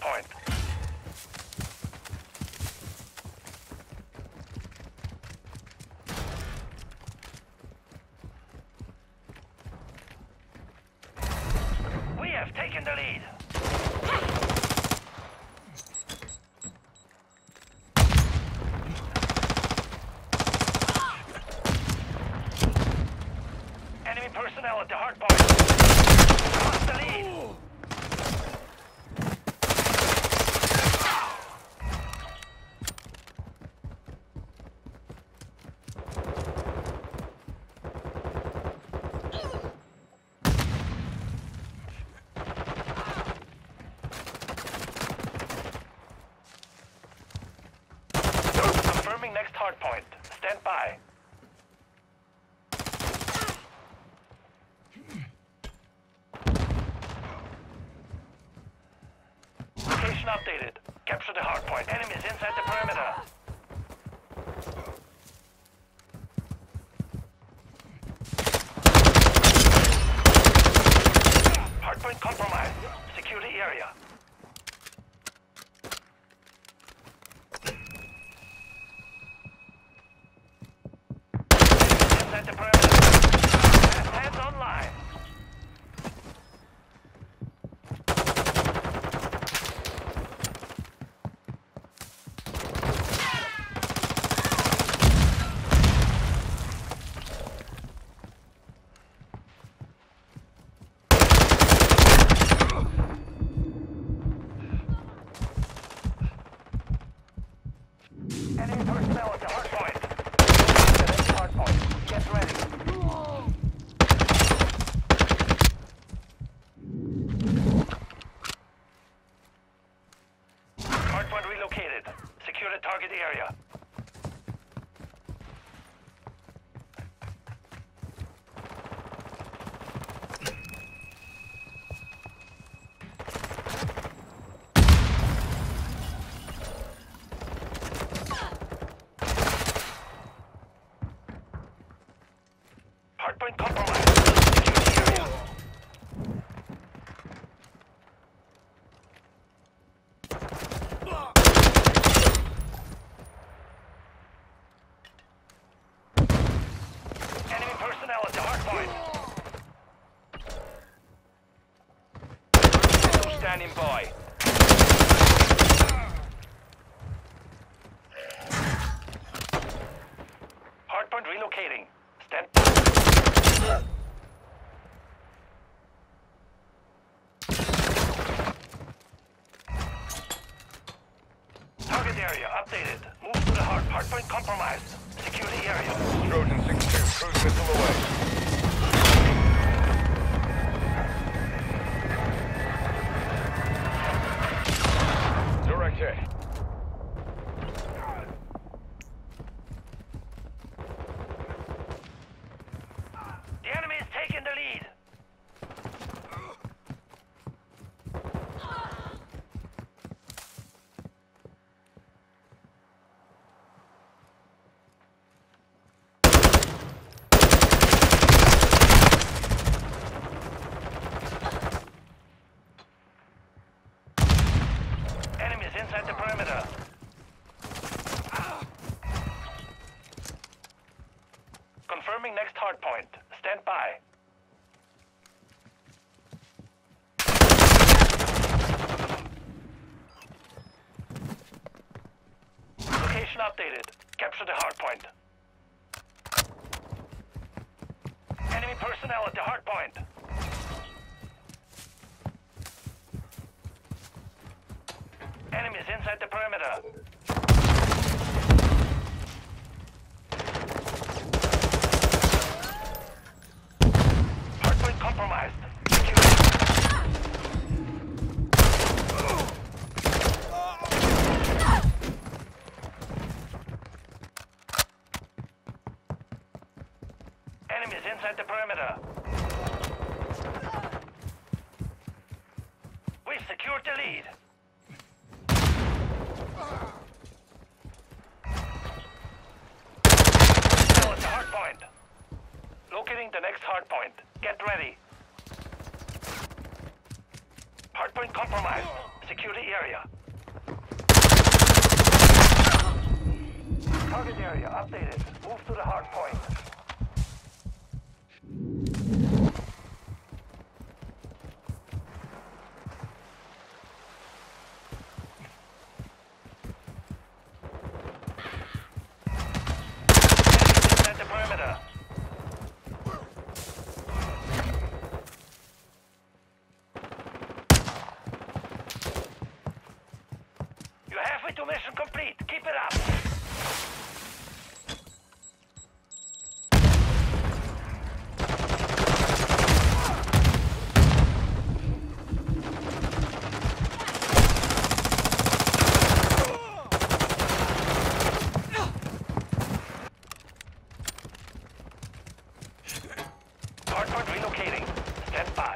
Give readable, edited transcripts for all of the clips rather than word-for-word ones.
point. We have taken the lead. Enemy personnel at the hard point. Lost the lead. Confirming next hard point. Stand by. Location updated. Capture the hard point. Enemies inside the perimeter. Hardpoint compromised. Secure the area. Enemies inside the perimeter. Last hands online. Enemy personnel at the hard point. The next hard point. Get ready. Hard point relocated. Secure the target area. Hardpoint compromised. Secure the area. Enemy personnel at the hardpoint. Standing by. Hardpoint relocating. Stand by. Target area updated. Move to the hardpoint compromised. Secure the area. Trojan 6-2, cruise missile away. Direct hit. The enemy is taking the lead. Enemies inside the perimeter. Confirming next hard point. Stand by. Location updated. Capture the hard point. Enemy personnel at the hard point. Enemies inside the perimeter. Hardpoint compromised. Enemies inside the perimeter. We've secured the lead. Now at the hard point. Locating the next hard point. Get ready. Hardpoint compromised. Secure the area. Target area updated. Move to the hard point. Inside the perimeter. You're halfway to mission complete. Keep it up. Hardpoint relocating. Stand by.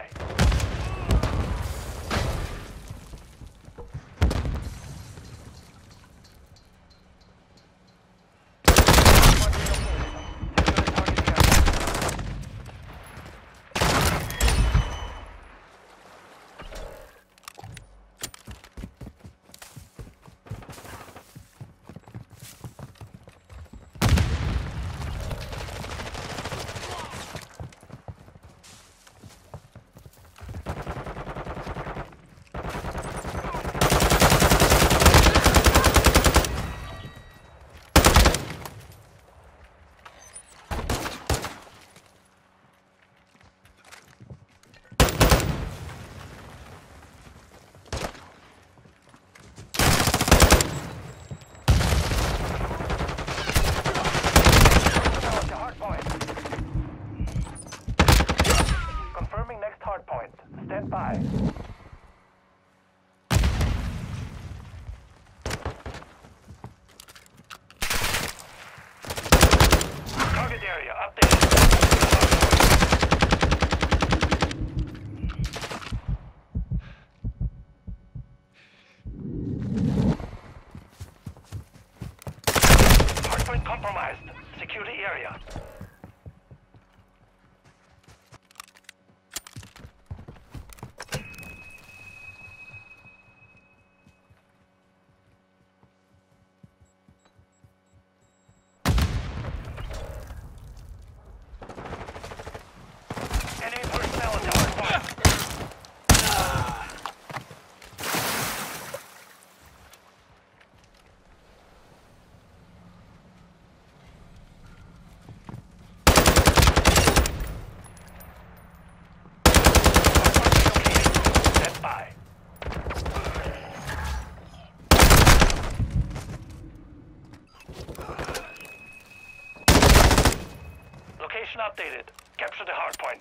Confirming next hardpoint. Stand by. Target area updated. Hardpoint compromised. Secure the area. Enemy personnel at the hardpoint. Stand by. Location updated. Capture the hardpoint.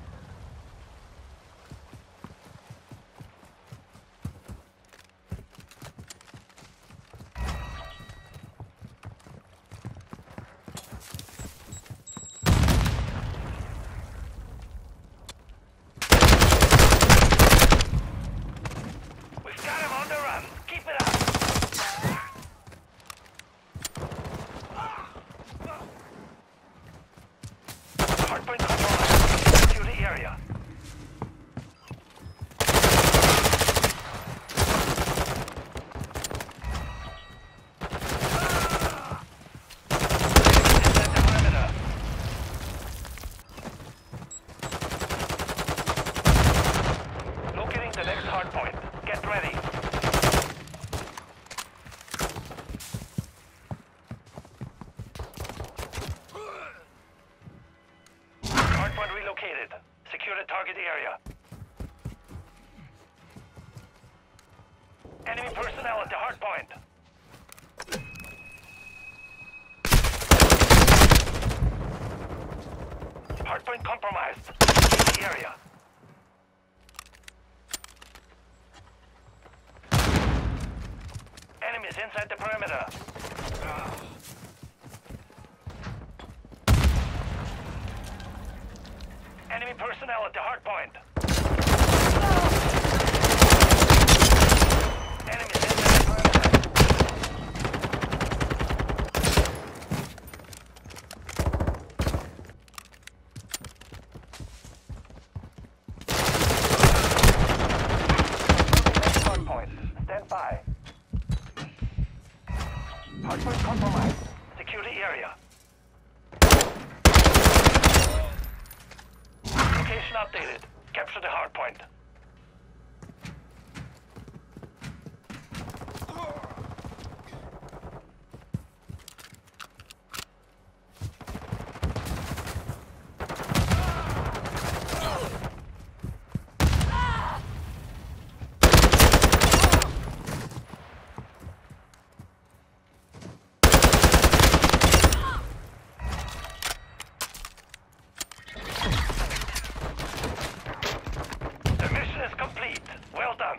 We've got him on the run. Keep it up. Hardpoint compromised. Secure the area. Inside the perimeter. Locating the next hardpoint. Get ready. Hardpoint relocated. Secure the target area. Enemy personnel at the hardpoint. Hardpoint compromised. Secure the area. Enemies inside the perimeter. Enemy personnel at the hardpoint. Enemies inside the perimeter. Next hardpoint. Location updated. Capture the hard point. The mission is complete. Well done.